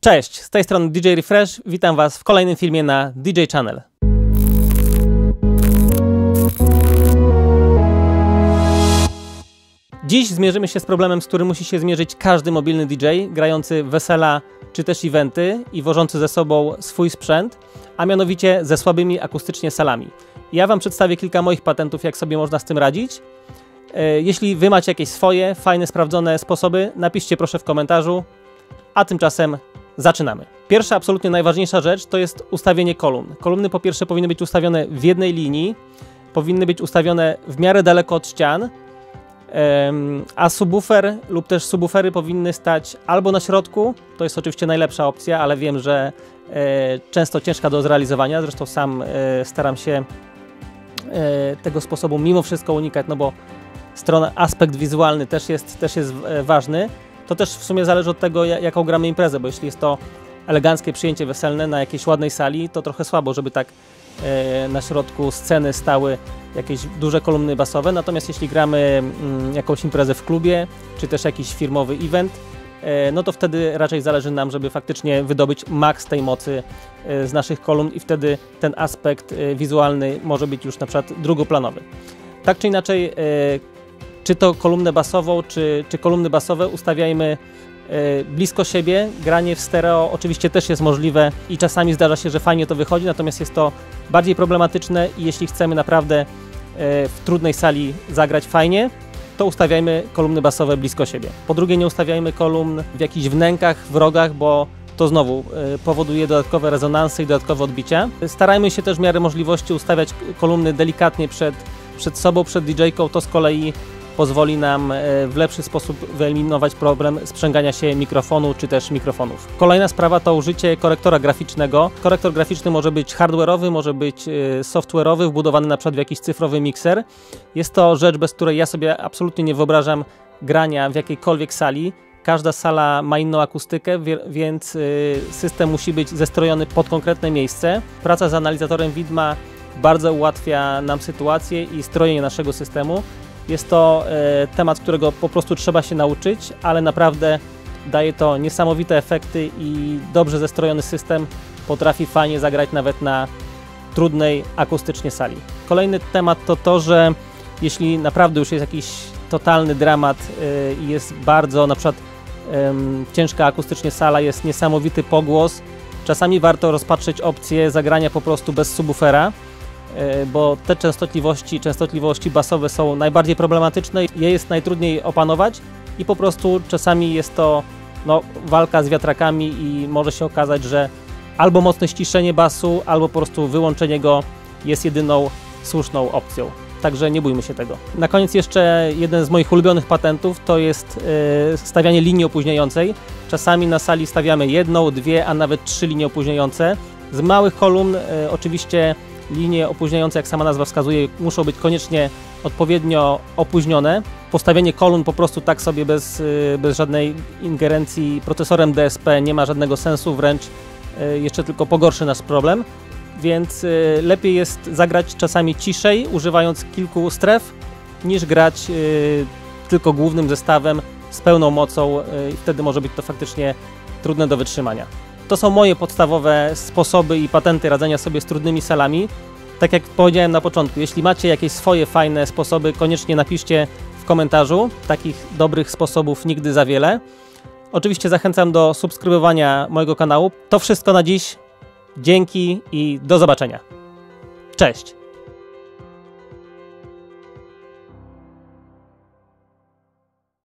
Cześć, z tej strony DJ Refresh, witam Was w kolejnym filmie na DJ Channel. Dziś zmierzymy się z problemem, z którym musi się zmierzyć każdy mobilny DJ grający wesela czy też eventy i wożący ze sobą swój sprzęt, a mianowicie ze słabymi akustycznie salami. Ja Wam przedstawię kilka moich patentów, jak sobie można z tym radzić. Jeśli Wy macie jakieś swoje, fajne, sprawdzone sposoby, napiszcie proszę w komentarzu, a tymczasem zaczynamy. Pierwsza, absolutnie najważniejsza rzecz to jest ustawienie kolumn. Kolumny po pierwsze powinny być ustawione w jednej linii, powinny być ustawione w miarę daleko od ścian, a subwoofer lub też subwoofery powinny stać albo na środku, to jest oczywiście najlepsza opcja, ale wiem, że często ciężka do zrealizowania, zresztą sam staram się tego sposobu mimo wszystko unikać, no bo aspekt wizualny też jest ważny. To też w sumie zależy od tego, jaką gramy imprezę, bo jeśli jest to eleganckie przyjęcie weselne na jakiejś ładnej sali, to trochę słabo, żeby tak na środku sceny stały jakieś duże kolumny basowe, natomiast jeśli gramy jakąś imprezę w klubie, czy też jakiś firmowy event, no to wtedy raczej zależy nam, żeby faktycznie wydobyć maks tej mocy z naszych kolumn i wtedy ten aspekt wizualny może być już na przykład drugoplanowy. Tak czy inaczej, czy to kolumnę basową, czy kolumny basowe ustawiajmy blisko siebie. Granie w stereo oczywiście też jest możliwe i czasami zdarza się, że fajnie to wychodzi, natomiast jest to bardziej problematyczne i jeśli chcemy naprawdę w trudnej sali zagrać fajnie, to ustawiajmy kolumny basowe blisko siebie. Po drugie, nie ustawiajmy kolumn w jakichś wnękach, w rogach, bo to znowu powoduje dodatkowe rezonansy i dodatkowe odbicia. Starajmy się też w miarę możliwości ustawiać kolumny delikatnie przed sobą, przed DJ-ką, to z kolei pozwoli nam w lepszy sposób wyeliminować problem sprzęgania się mikrofonu czy też mikrofonów. Kolejna sprawa to użycie korektora graficznego. Korektor graficzny może być hardware'owy, może być software'owy, wbudowany na przykład w jakiś cyfrowy mikser. Jest to rzecz, bez której ja sobie absolutnie nie wyobrażam grania w jakiejkolwiek sali. Każda sala ma inną akustykę, więc system musi być zestrojony pod konkretne miejsce. Praca z analizatorem widma bardzo ułatwia nam sytuację i strojenie naszego systemu. Jest to temat, którego po prostu trzeba się nauczyć, ale naprawdę daje to niesamowite efekty i dobrze zestrojony system potrafi fajnie zagrać nawet na trudnej akustycznie sali. Kolejny temat to to, że jeśli naprawdę już jest jakiś totalny dramat i jest bardzo na przykład ciężka akustycznie sala, jest niesamowity pogłos, czasami warto rozpatrzeć opcję zagrania po prostu bez subwoofera, bo te częstotliwości basowe są najbardziej problematyczne, je jest najtrudniej opanować i po prostu czasami jest to walka z wiatrakami i może się okazać, że albo mocne ściszenie basu, albo po prostu wyłączenie go jest jedyną słuszną opcją. Także nie bójmy się tego. Na koniec jeszcze jeden z moich ulubionych patentów to jest stawianie linii opóźniającej. Czasami na sali stawiamy jedną, dwie, a nawet 3 linie opóźniające. Z małych kolumn oczywiście linie opóźniające, jak sama nazwa wskazuje, muszą być koniecznie odpowiednio opóźnione. Postawienie kolumn po prostu tak sobie bez żadnej ingerencji procesorem DSP nie ma żadnego sensu, wręcz jeszcze tylko pogorszy nasz problem. Więc lepiej jest zagrać czasami ciszej, używając kilku stref, niż grać tylko głównym zestawem z pełną mocą i wtedy może być to faktycznie trudne do wytrzymania. To są moje podstawowe sposoby i patenty radzenia sobie z trudnymi salami. Tak jak powiedziałem na początku, jeśli macie jakieś swoje fajne sposoby, koniecznie napiszcie w komentarzu. Takich dobrych sposobów nigdy za wiele. Oczywiście zachęcam do subskrybowania mojego kanału. To wszystko na dziś. Dzięki i do zobaczenia. Cześć!